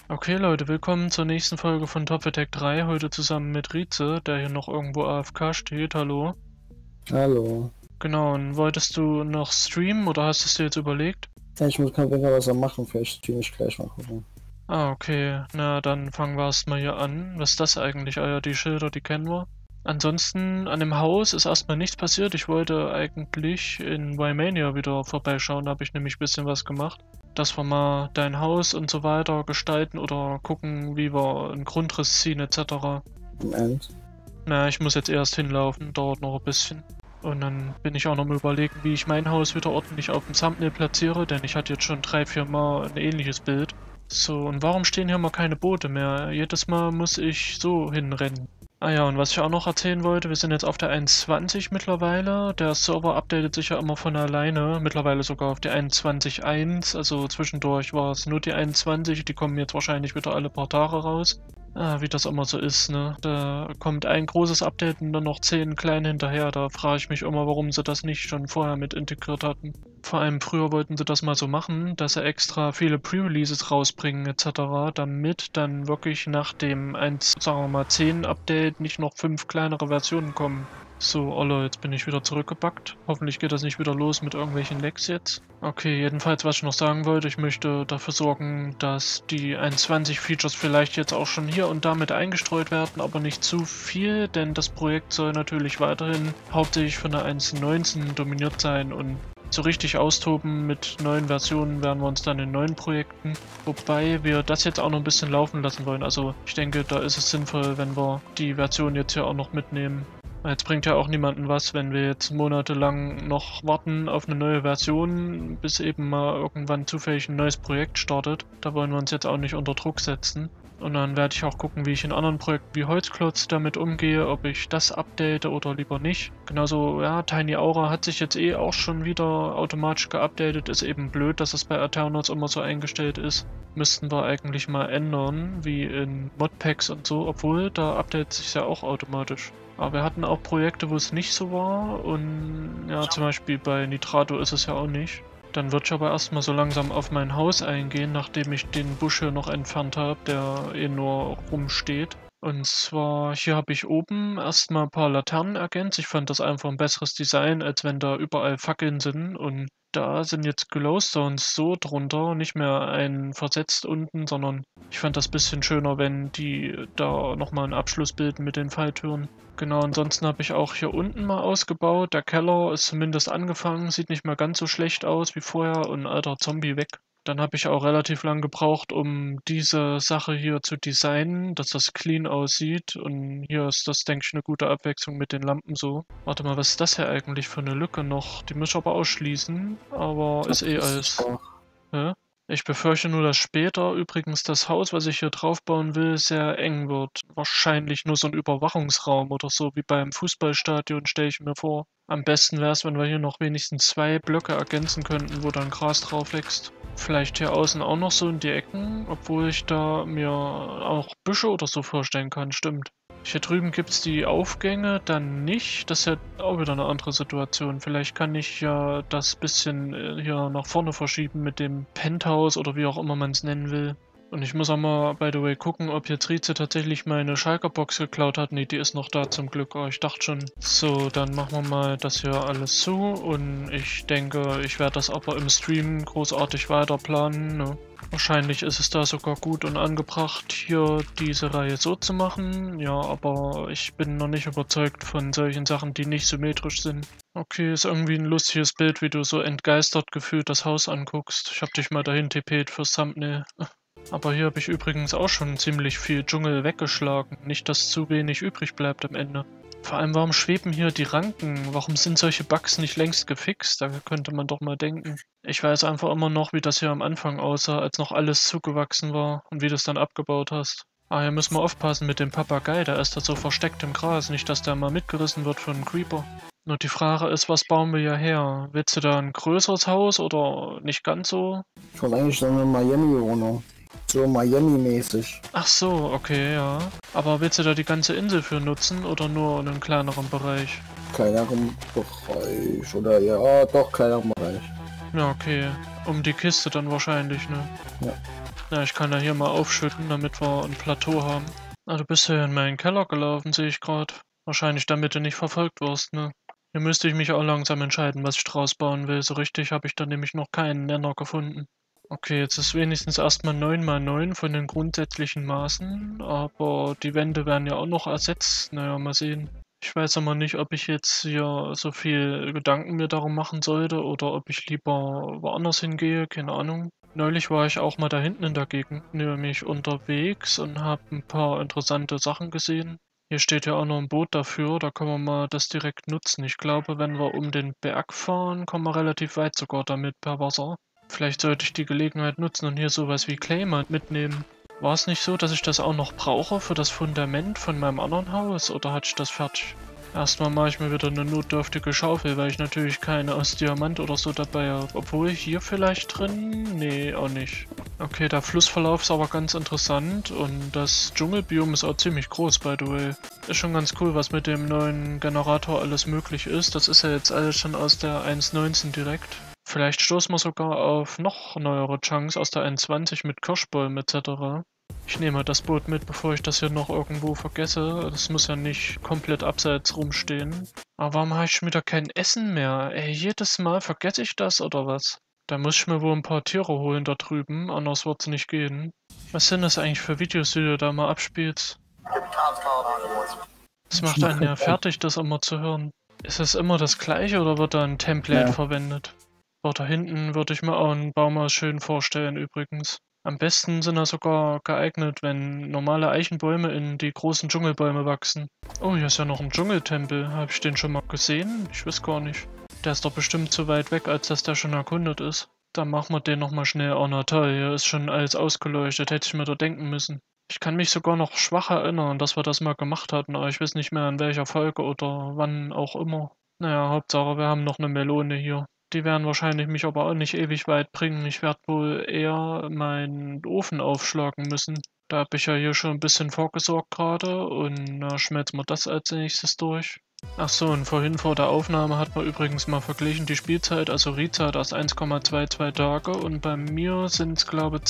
Okay, Leute, willkommen zur nächsten Folge von Top Attack 3. Heute zusammen mit Rize, der hier noch irgendwo AFK steht. Hallo. Hallo. Genau, und wolltest du noch streamen oder hast du es dir jetzt überlegt? Ja, ich muss kein Wecker was am machen, vielleicht stream ich gleich mal gucken. Ah, okay. Na, dann fangen wir erstmal hier an. Was ist das eigentlich? Ah ja, die Schilder, die kennen wir. Ansonsten, an dem Haus ist erstmal nichts passiert. Ich wollte eigentlich in Wymania wieder vorbeischauen. Da habe ich nämlich ein bisschen was gemacht. Dass wir mal dein Haus und so weiter gestalten oder gucken, wie wir einen Grundriss ziehen etc. Im End. Na, ich muss jetzt erst hinlaufen, dauert noch ein bisschen. Und dann bin ich auch noch mal überlegen, wie ich mein Haus wieder ordentlich auf dem Thumbnail platziere, denn ich hatte jetzt schon 3-4 Mal ein ähnliches Bild. So, und warum stehen hier mal keine Boote mehr? Jedes Mal muss ich so hinrennen. Ah ja, und was ich auch noch erzählen wollte, wir sind jetzt auf der 1.20 mittlerweile. Der Server updatet sich ja immer von alleine, mittlerweile sogar auf die 1.20.1. Also zwischendurch war es nur die 1.20, die kommen jetzt wahrscheinlich wieder alle paar Tage raus. Ah, wie das immer so ist, ne? Da kommt ein großes Update und dann noch 10 kleine hinterher. Da frage ich mich immer, warum sie das nicht schon vorher mit integriert hatten. Vor allem früher wollten sie das mal so machen, dass sie extra viele Pre-Releases rausbringen etc., damit dann wirklich nach dem 1, sagen wir mal 10 Update nicht noch 5 kleinere Versionen kommen. So, Olle, jetzt bin ich wieder zurückgebackt. Hoffentlich geht das nicht wieder los mit irgendwelchen Lags jetzt. Okay, jedenfalls, was ich noch sagen wollte, ich möchte dafür sorgen, dass die 1.20 Features vielleicht jetzt auch schon hier und da mit eingestreut werden, aber nicht zu viel, denn das Projekt soll natürlich weiterhin hauptsächlich von der 1.19 dominiert sein und so richtig austoben mit neuen Versionen werden wir uns dann in neuen Projekten. Wobei wir das jetzt auch noch ein bisschen laufen lassen wollen. Also ich denke, da ist es sinnvoll, wenn wir die Version jetzt hier auch noch mitnehmen. Jetzt bringt ja auch niemanden was, wenn wir jetzt monatelang noch warten auf eine neue Version, bis eben mal irgendwann zufällig ein neues Projekt startet. Da wollen wir uns jetzt auch nicht unter Druck setzen. Und dann werde ich auch gucken, wie ich in anderen Projekten wie Holzklotz damit umgehe, ob ich das update oder lieber nicht. Genauso, ja, Tiny Aura hat sich jetzt eh auch schon wieder automatisch geupdatet. Ist eben blöd, dass es bei Eternals immer so eingestellt ist. Müssten wir eigentlich mal ändern, wie in Modpacks und so, obwohl da updatet sich ja auch automatisch. Aber wir hatten auch Projekte, wo es nicht so war und ja, zum Beispiel bei Nitrato ist es ja auch nicht. Dann würde ich aber erstmal so langsam auf mein Haus eingehen, nachdem ich den Busch hier noch entfernt habe, der eh nur rumsteht. Und zwar, hier habe ich oben erstmal ein paar Laternen ergänzt. Ich fand das einfach ein besseres Design, als wenn da überall Fackeln sind. Und da sind jetzt Glowstones so drunter, nicht mehr ein versetzt unten, sondern ich fand das ein bisschen schöner, wenn die da nochmal einen Abschluss bilden mit den Falltüren. Genau, ansonsten habe ich auch hier unten mal ausgebaut. Der Keller ist zumindest angefangen, sieht nicht mehr ganz so schlecht aus wie vorher und ein alter Zombie weg. Dann habe ich auch relativ lang gebraucht, um diese Sache hier zu designen, dass das clean aussieht. Und hier ist das, denke ich, eine gute Abwechslung mit den Lampen so. Warte mal, was ist das hier eigentlich für eine Lücke noch? Die muss ich aber ausschließen, aber ist eh alles. Ja? Ich befürchte nur, dass später übrigens das Haus, was ich hier drauf bauen will, sehr eng wird. Wahrscheinlich nur so ein Überwachungsraum oder so, wie beim Fußballstadion, stelle ich mir vor. Am besten wäre es, wenn wir hier noch wenigstens 2 Blöcke ergänzen könnten, wo dann Gras drauf wächst. Vielleicht hier außen auch noch so in die Ecken, obwohl ich da mir auch Büsche oder so vorstellen kann, stimmt. Hier drüben gibt es die Aufgänge dann nicht. Das ist ja auch wieder eine andere Situation. Vielleicht kann ich ja das bisschen hier nach vorne verschieben mit dem Penthouse oder wie auch immer man es nennen will. Und ich muss auch mal, by the way, gucken, ob jetzt Rize tatsächlich meine Schalker-Box geklaut hat. Ne, die ist noch da zum Glück. Oh, ich dachte schon. So, dann machen wir mal das hier alles zu. Und ich denke, ich werde das aber im Stream großartig weiter planen. Ne? Wahrscheinlich ist es da sogar gut und angebracht, hier diese Reihe so zu machen. Ja, aber ich bin noch nicht überzeugt von solchen Sachen, die nicht symmetrisch sind. Okay, ist irgendwie ein lustiges Bild, wie du so entgeistert gefühlt das Haus anguckst. Ich hab dich mal dahin tippet fürs Thumbnail. Aber hier habe ich übrigens auch schon ziemlich viel Dschungel weggeschlagen. Nicht, dass zu wenig übrig bleibt am Ende. Vor allem, warum schweben hier die Ranken? Warum sind solche Bugs nicht längst gefixt? Da könnte man doch mal denken. Ich weiß einfach immer noch, wie das hier am Anfang aussah, als noch alles zugewachsen war und wie du es dann abgebaut hast. Ah, hier müssen wir aufpassen mit dem Papagei, der ist da so versteckt im Gras. Nicht, dass der mal mitgerissen wird von einem Creeper. Nur die Frage ist, was bauen wir hierher? Willst du da ein größeres Haus oder nicht ganz so? Ich wollte eigentlich so eine Miami-Wohnung. So Miami-mäßig. Ach so, okay, ja. Aber willst du da die ganze Insel für nutzen oder nur einen kleineren Bereich? Kleineren Bereich. Oder ja, doch, kleineren Bereich. Ja, okay. Um die Kiste dann wahrscheinlich, ne? Ja. Ja, ich kann ja hier mal aufschütten, damit wir ein Plateau haben. Ah, du bist ja in meinen Keller gelaufen, sehe ich gerade. Wahrscheinlich damit du nicht verfolgt wirst, ne? Hier müsste ich mich auch langsam entscheiden, was ich draus bauen will. So richtig habe ich da nämlich noch keinen Nenner gefunden. Okay, jetzt ist wenigstens erstmal 9 mal 9 von den grundsätzlichen Maßen, aber die Wände werden ja auch noch ersetzt. Naja, mal sehen. Ich weiß aber nicht, ob ich jetzt hier so viel Gedanken mir darum machen sollte oder ob ich lieber woanders hingehe, keine Ahnung. Neulich war ich auch mal da hinten in der Gegend, nämlich unterwegs und habe ein paar interessante Sachen gesehen. Hier steht ja auch noch ein Boot dafür, da können wir mal das direkt nutzen. Ich glaube, wenn wir um den Berg fahren, kommen wir relativ weit sogar damit per Wasser. Vielleicht sollte ich die Gelegenheit nutzen und hier sowas wie Claimer mitnehmen. War es nicht so, dass ich das auch noch brauche für das Fundament von meinem anderen Haus, oder hatte ich das fertig? Erstmal mache ich mir wieder eine notdürftige Schaufel, weil ich natürlich keine aus Diamant oder so dabei habe. Obwohl, hier vielleicht drin? Nee, auch nicht. Okay, der Flussverlauf ist aber ganz interessant und das Dschungelbiom ist auch ziemlich groß, by the way. Ist schon ganz cool, was mit dem neuen Generator alles möglich ist. Das ist ja jetzt alles schon aus der 1.19 direkt. Vielleicht stoßen wir sogar auf noch neuere Chunks aus der 1.20 mit Kirschbäumen etc. Ich nehme das Boot mit, bevor ich das hier noch irgendwo vergesse. Das muss ja nicht komplett abseits rumstehen. Aber warum habe ich schon wieder kein Essen mehr? Ey, jedes Mal vergesse ich das oder was? Da muss ich mir wohl ein paar Tiere holen da drüben, anders wird es nicht gehen. Was sind das eigentlich für Videos, die du da mal abspielst? Das macht einen ja fertig, das immer zu hören. Ist es immer das gleiche oder wird da ein Template verwendet? Oh, da hinten würde ich mir auch einen Baumhaus schön vorstellen übrigens. Am besten sind er sogar geeignet, wenn normale Eichenbäume in die großen Dschungelbäume wachsen. Oh, hier ist ja noch ein Dschungeltempel. Habe ich den schon mal gesehen? Ich weiß gar nicht. Der ist doch bestimmt zu weit weg, als dass der schon erkundet ist. Dann machen wir den nochmal schnell. Oh na toll, hier ist schon alles ausgeleuchtet. Hätte ich mir da denken müssen. Ich kann mich sogar noch schwach erinnern, dass wir das mal gemacht hatten, aber ich weiß nicht mehr in welcher Folge oder wann auch immer. Naja, Hauptsache wir haben noch eine Melone hier. Die werden wahrscheinlich mich aber auch nicht ewig weit bringen. Ich werde wohl eher meinen Ofen aufschlagen müssen. Da habe ich ja hier schon ein bisschen vorgesorgt gerade und na, schmelzen wir das als nächstes durch. Ach so, und vorhin vor der Aufnahme hat man übrigens mal verglichen die Spielzeit, also Rezeit aus 1,22 Tage und bei mir sind es glaube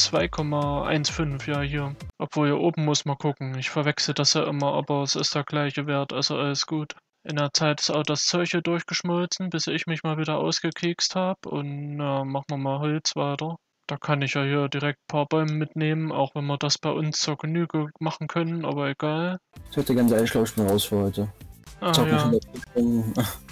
2,15, ja hier. Obwohl hier oben muss man gucken, ich verwechsel das ja immer, aber es ist der gleiche Wert, also alles gut. In der Zeit ist auch das Zeug hier durchgeschmolzen, bis ich mich mal wieder ausgekekst habe und na, machen wir mal Holz weiter. Da kann ich ja hier direkt ein paar Bäume mitnehmen, auch wenn wir das bei uns zur Genüge machen können, aber egal. Ich hätte ganz ehrlich, glaube ich, bin raus für heute. Ah Zocken ja, schon seit 5 Stunden.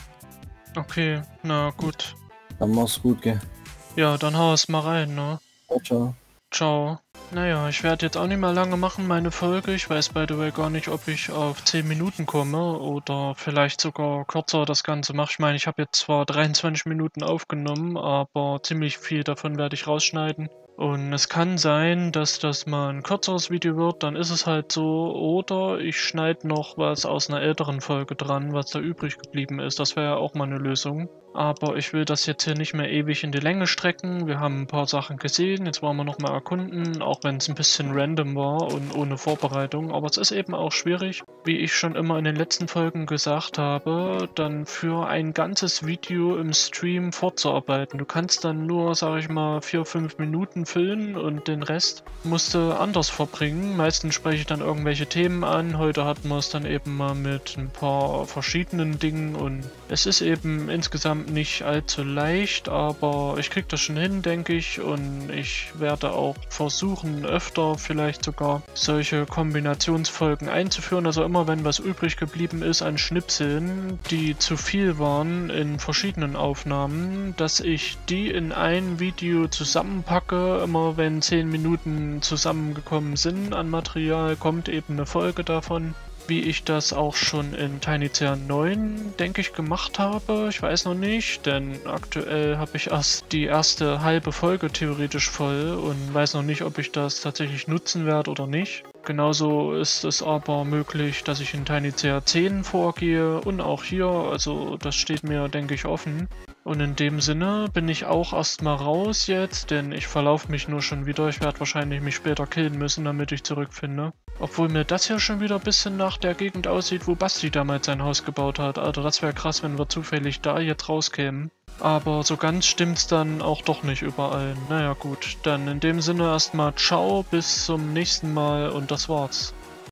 okay, na gut. Dann mach's gut, gell. Ja, dann hau es mal rein, ne? Ciao, ciao. Ciao. Naja, ich werde jetzt auch nicht mehr lange machen, meine Folge. Ich weiß by the way gar nicht, ob ich auf 10 Minuten komme oder vielleicht sogar kürzer das Ganze mache. Ich meine, ich habe jetzt zwar 23 Minuten aufgenommen, aber ziemlich viel davon werde ich rausschneiden. Und es kann sein, dass das mal ein kürzeres Video wird, dann ist es halt so. Oder ich schneide noch was aus einer älteren Folge dran, was da übrig geblieben ist. Das wäre ja auch mal eine Lösung. Aber ich will das jetzt hier nicht mehr ewig in die Länge strecken. Wir haben ein paar Sachen gesehen, jetzt wollen wir nochmal erkunden, auch wenn es ein bisschen random war und ohne Vorbereitung. Aber es ist eben auch schwierig, wie ich schon immer in den letzten Folgen gesagt habe, dann für ein ganzes Video im Stream fortzuarbeiten. Du kannst dann nur, sag ich mal, 4-5 Minuten füllen und den Rest musst du anders verbringen. Meistens spreche ich dann irgendwelche Themen an. Heute hatten wir es dann eben mal mit ein paar verschiedenen Dingen und es ist eben insgesamt nicht allzu leicht, aber ich krieg das schon hin, denke ich, und ich werde auch versuchen, öfter vielleicht sogar solche Kombinationsfolgen einzuführen, also immer wenn was übrig geblieben ist an Schnipseln, die zu viel waren in verschiedenen Aufnahmen, dass ich die in ein Video zusammenpacke, immer wenn 10 Minuten zusammengekommen sind an Material, kommt eben eine Folge davon. Wie ich das auch schon in TinyCR 9, denke ich, gemacht habe. Ich weiß noch nicht, denn aktuell habe ich erst die erste halbe Folge theoretisch voll und weiß noch nicht, ob ich das tatsächlich nutzen werde oder nicht. Genauso ist es aber möglich, dass ich in TinyCR 10 vorgehe und auch hier, also das steht mir, denke ich, offen. Und in dem Sinne bin ich auch erstmal raus jetzt, denn ich verlaufe mich nur schon wieder. Ich werde wahrscheinlich mich später killen müssen, damit ich zurückfinde. Obwohl mir das hier schon wieder ein bisschen nach der Gegend aussieht, wo Basti damals sein Haus gebaut hat. Alter, das wäre krass, wenn wir zufällig da jetzt rauskämen. Aber so ganz stimmt's dann auch doch nicht überall. Naja gut, dann in dem Sinne erstmal ciao, bis zum nächsten Mal und das war's.